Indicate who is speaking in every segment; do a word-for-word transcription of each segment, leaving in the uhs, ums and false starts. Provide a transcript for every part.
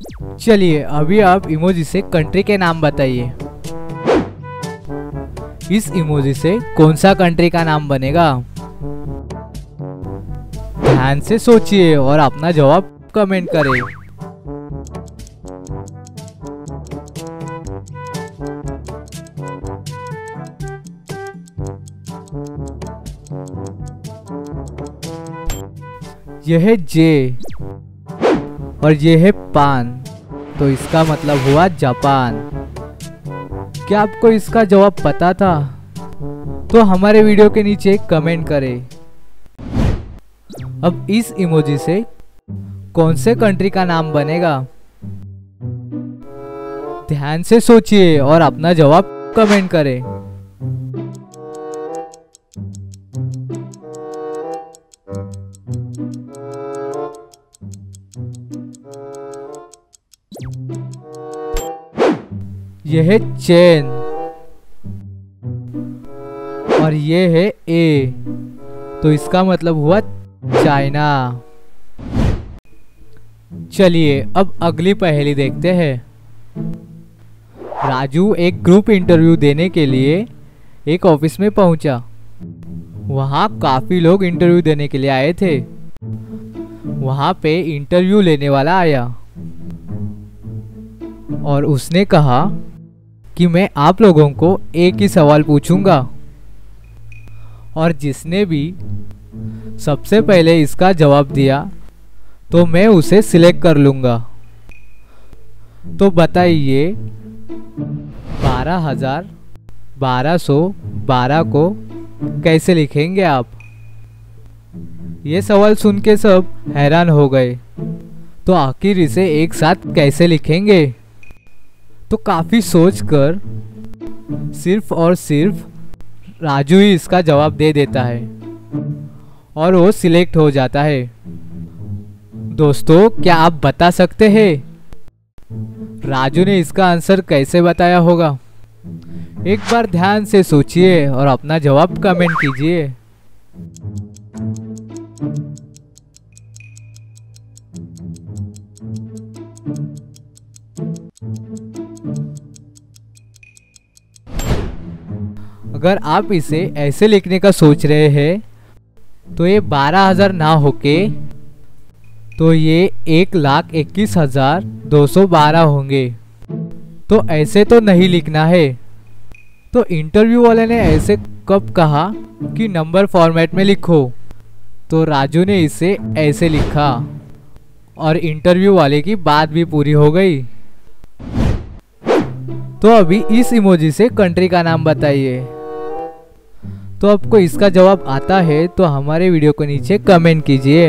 Speaker 1: चलिए अभी आप इमोजी से कंट्री के नाम बताइए। इस इमोजी से कौन सा कंट्री का नाम बनेगा? ध्यान से सोचिए और अपना जवाब कमेंट करें। यह है जे और ये है पान, तो इसका मतलब हुआ जापान। क्या आपको इसका जवाब पता था? तो हमारे वीडियो के नीचे कमेंट करें। अब इस इमोजी से कौन से कंट्री का नाम बनेगा? ध्यान से सोचिए और अपना जवाब कमेंट करें। यह है चेन और ये है ए, तो इसका मतलब हुआ चाइना। चलिए अब अगली पहेली देखते हैं। राजू एक ग्रुप इंटरव्यू देने के लिए एक ऑफिस में पहुंचा। वहां काफी लोग इंटरव्यू देने के लिए आए थे। वहां पे इंटरव्यू लेने वाला आया और उसने कहा कि मैं आप लोगों को एक ही सवाल पूछूंगा और जिसने भी सबसे पहले इसका जवाब दिया तो मैं उसे सिलेक्ट कर लूंगा। तो बताइए बारह हजार बारह सौ बारह को कैसे लिखेंगे आप? ये सवाल सुन के सब हैरान हो गए। तो आखिर इसे एक साथ कैसे लिखेंगे? तो काफी सोचकर सिर्फ और सिर्फ राजू ही इसका जवाब दे देता है और वो सिलेक्ट हो जाता है। दोस्तों, क्या आप बता सकते हैं राजू ने इसका आंसर कैसे बताया होगा? एक बार ध्यान से सोचिए और अपना जवाब कमेंट कीजिए। अगर आप इसे ऐसे लिखने का सोच रहे हैं तो ये बारह हजार ना होके तो ये एक लाख इक्कीस हजार दो सौ बारह होंगे। तो ऐसे तो नहीं लिखना है। तो इंटरव्यू वाले ने ऐसे कब कहा कि नंबर फॉर्मेट में लिखो? तो राजू ने इसे ऐसे लिखा और इंटरव्यू वाले की बात भी पूरी हो गई। तो अभी इस इमोजी से कंट्री का नाम बताइए। तो आपको इसका जवाब आता है तो हमारे वीडियो को नीचे कमेंट कीजिए।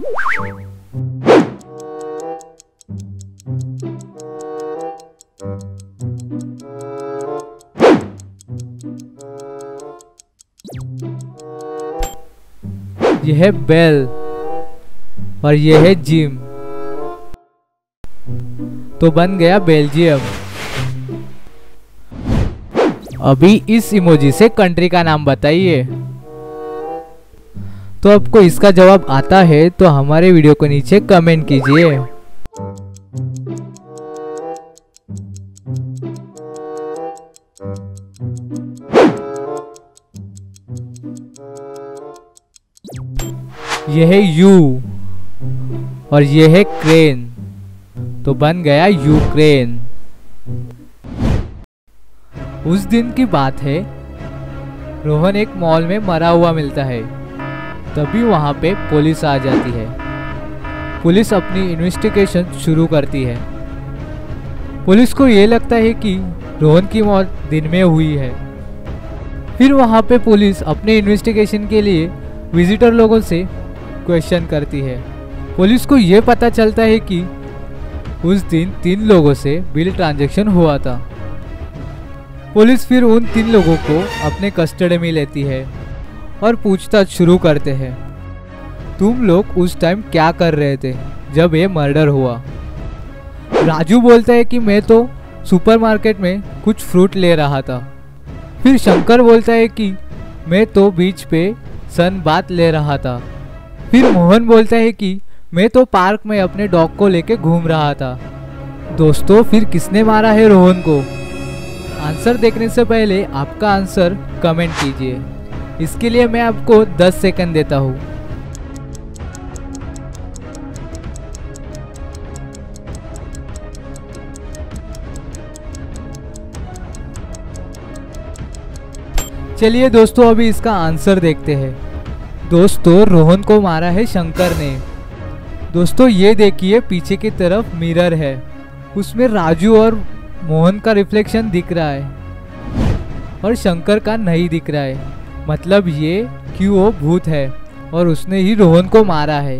Speaker 1: यह है बेल और यह है जिम, तो बन गया बेल्जियम। अभी इस इमोजी से कंट्री का नाम बताइए। तो आपको इसका जवाब आता है तो हमारे वीडियो को नीचे कमेंट कीजिए। यह है यू और यह है क्रेन, तो बन गया यूक्रेन। उस दिन की बात है, रोहन एक मॉल में मरा हुआ मिलता है। तभी वहां पे पुलिस आ जाती है। पुलिस अपनी इन्वेस्टिगेशन शुरू करती है। पुलिस को ये लगता है कि रोहन की मौत दिन में हुई है। फिर वहां पे पुलिस अपने इन्वेस्टिगेशन के लिए विजिटर लोगों से क्वेश्चन करती है। पुलिस को ये पता चलता है कि उस दिन तीन लोगों से बिल ट्रांजैक्शन हुआ था। पुलिस फिर उन तीन लोगों को अपने कस्टडी में लेती है और पूछताछ शुरू करते हैं। तुम लोग उस टाइम क्या कर रहे थे जब ये मर्डर हुआ? राजू बोलता है कि मैं तो सुपरमार्केट में कुछ फ्रूट ले रहा था। फिर शंकर बोलता है कि मैं तो बीच पे सन बात ले रहा था। फिर मोहन बोलता है कि मैं तो पार्क में अपने डॉग को लेके घूम रहा था। दोस्तों फिर किसने मारा है रोहन को? आंसर देखने से पहले आपका आंसर कमेंट कीजिए। इसके लिए मैं आपको दस सेकंड देता हूँ। चलिए दोस्तों अभी इसका आंसर देखते हैं। दोस्तों रोहन को मारा है शंकर ने। दोस्तों ये देखिए पीछे की तरफ मिरर है, उसमें राजू और मोहन का रिफ्लेक्शन दिख रहा है और शंकर का नहीं दिख रहा है। मतलब ये कि वो भूत है और उसने ही रोहन को मारा है।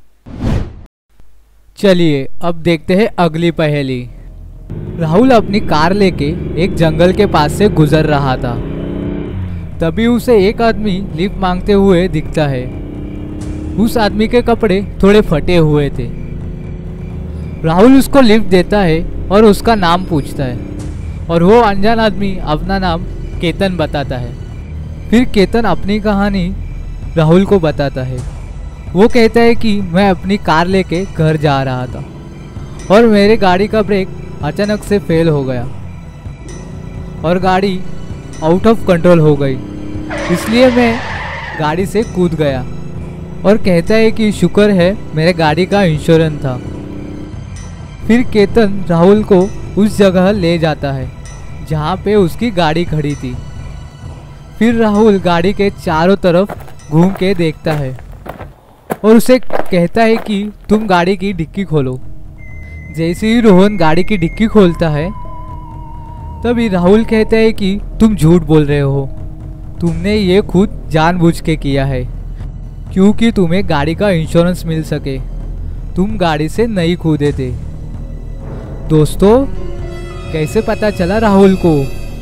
Speaker 1: चलिए अब देखते हैं अगली पहेली। राहुल अपनी कार लेके एक जंगल के पास से गुजर रहा था। तभी उसे एक आदमी लिफ्ट मांगते हुए दिखता है। उस आदमी के कपड़े थोड़े फटे हुए थे। राहुल उसको लिफ्ट देता है और उसका नाम पूछता है और वो अनजान आदमी अपना नाम केतन बताता है। फिर केतन अपनी कहानी राहुल को बताता है। वो कहता है कि मैं अपनी कार लेके घर जा रहा था और मेरे गाड़ी का ब्रेक अचानक से फेल हो गया और गाड़ी आउट ऑफ कंट्रोल हो गई, इसलिए मैं गाड़ी से कूद गया। और कहता है कि शुक्र है मेरे गाड़ी का इंश्योरेंस था। फिर केतन राहुल को उस जगह ले जाता है जहाँ पे उसकी गाड़ी खड़ी थी। फिर राहुल गाड़ी के चारों तरफ घूम के देखता है और उसे कहता है कि तुम गाड़ी की डिक्की खोलो। जैसे ही रोहन गाड़ी की डिक्की खोलता है तभी राहुल कहता है कि तुम झूठ बोल रहे हो, तुमने ये खुद जानबूझ के किया है क्योंकि तुम्हें गाड़ी का इंश्योरेंस मिल सके। तुम गाड़ी से नहीं कूदे थे। दोस्तों कैसे पता चला राहुल को?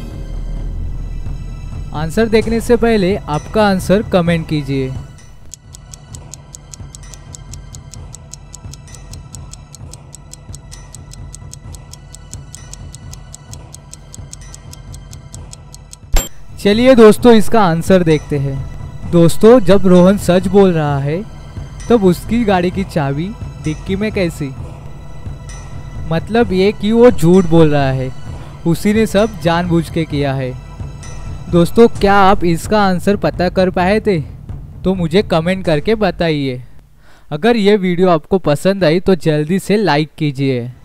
Speaker 1: आंसर देखने से पहले आपका आंसर कमेंट कीजिए। चलिए दोस्तों इसका आंसर देखते हैं। दोस्तों जब रोहन सच बोल रहा है तब उसकी गाड़ी की चाबी डिक्की में कैसी? मतलब ये कि वो झूठ बोल रहा है, उसी ने सब जानबूझ के किया है। दोस्तों क्या आप इसका आंसर पता कर पाए थे? तो मुझे कमेंट करके बताइए। अगर ये वीडियो आपको पसंद आई तो जल्दी से लाइक कीजिए।